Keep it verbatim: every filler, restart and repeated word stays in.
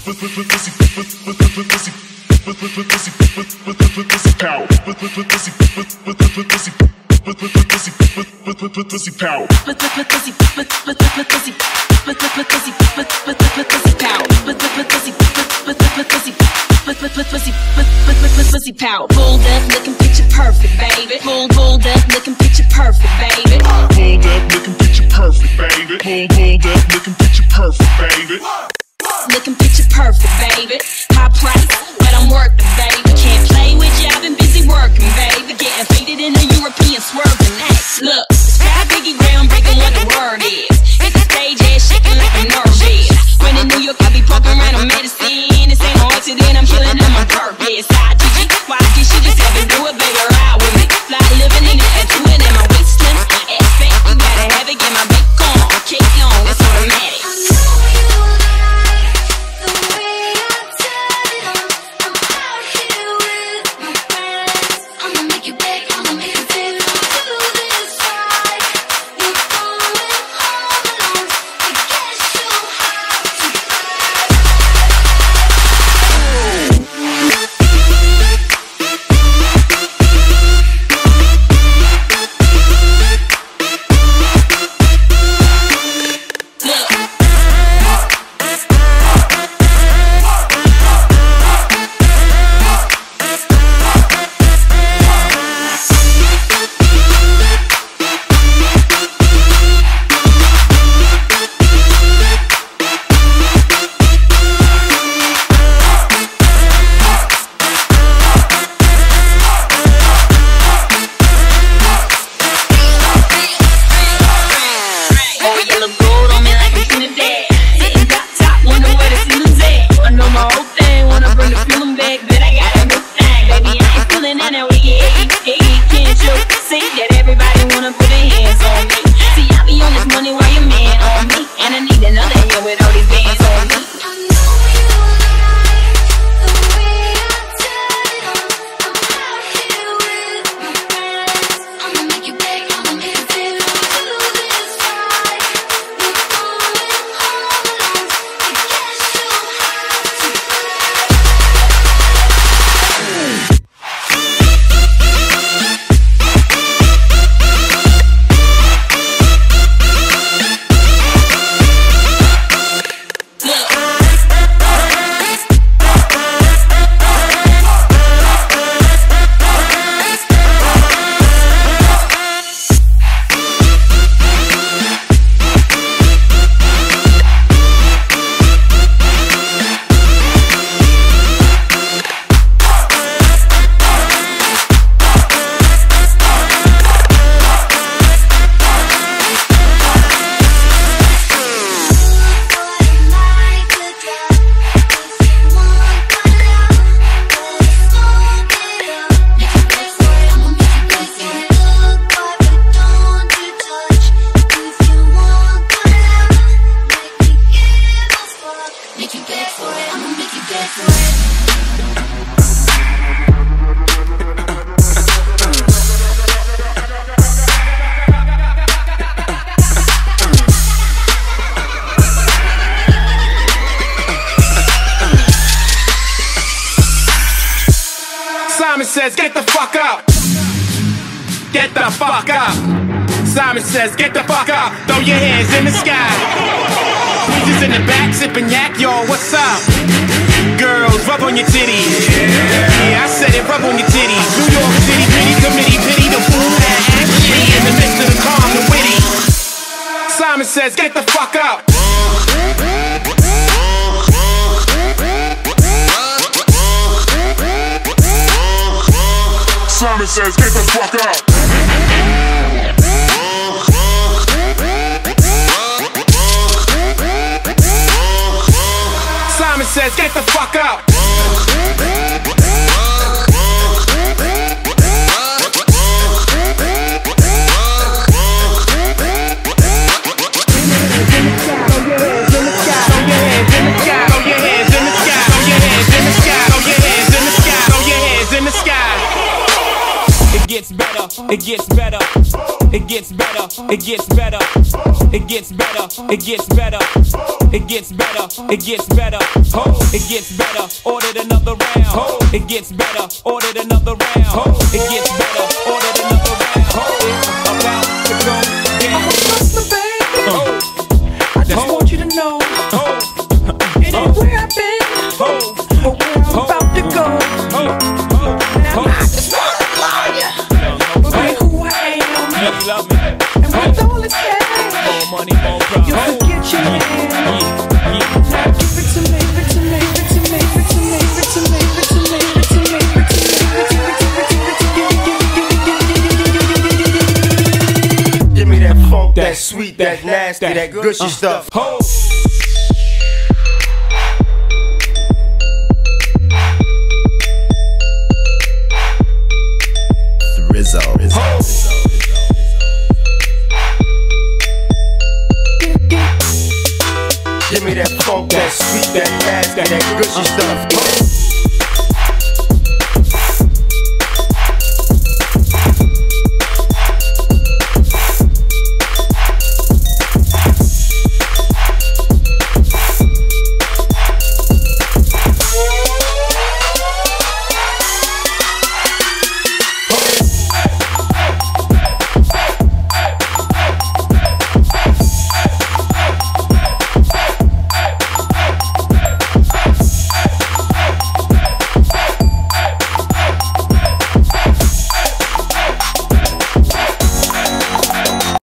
Pussy power. Pulled up, looking picture perfect, baby. Pulled, pulled up, looking picture perfect, baby. Pulled up, looking picture perfect, baby. Pulled, pulled up, looking picture perfect, baby. Looking picture perfect, baby. High price, but I'm working, baby. Can't play with you, I've been busy working, baby. Getting faded in the European swerving ass. Look, sky biggie groundbreaking what the word is. Hit the stage, ass shaking like a nerve is. When in New York, I be poking around on medicine. This ain't no accident, I'm killing them on purpose. I G G, why did she just have to do it, baby? Ride with me. Fly living in the tattoo it in my waist slim. Ass fat, you gotta have it, get my bake on. Cake long, it's automatic. Simon says, get the fuck up. Get the fuck up. Simon says, get the fuck up. Throw your hands in the sky. Weezer's in the back, sipping yak, yo, what's up? Girls, rub on your titties. Yeah, I said it, rub on your titties. New York City, pity committee, pity the fool that act shitty in the midst of the calm and witty. Simon says, get the fuck up. Simon says, get the fuck up. Simon says, get the fuck up. It gets better, it gets better, It gets better, it gets better, it gets better, it gets better, it gets better, it gets better, oh, it gets better, ordered another round, oh, it gets better, ordered another round, oh, it gets better, ordered another round, oh, it's about to go down. I'm a hustler, baby, Oh, I just want you to know, oh, it ain't where I've been, oh, but where I'm about to go. oh, Now I just wanna love you, but be who I am, you love me, and with all it takes, more money, more problems. you'll forget your name. Yeah, yeah. Now give it to me, give it to me, give it to me, give it to me, give it to me, give it to me, give it to me, give it to me, Give me that funk, that sweet, that nasty, that gushy stuff. Ho! Rizzo. Give me that funk, that sweet, that nasty, that gushy stuff.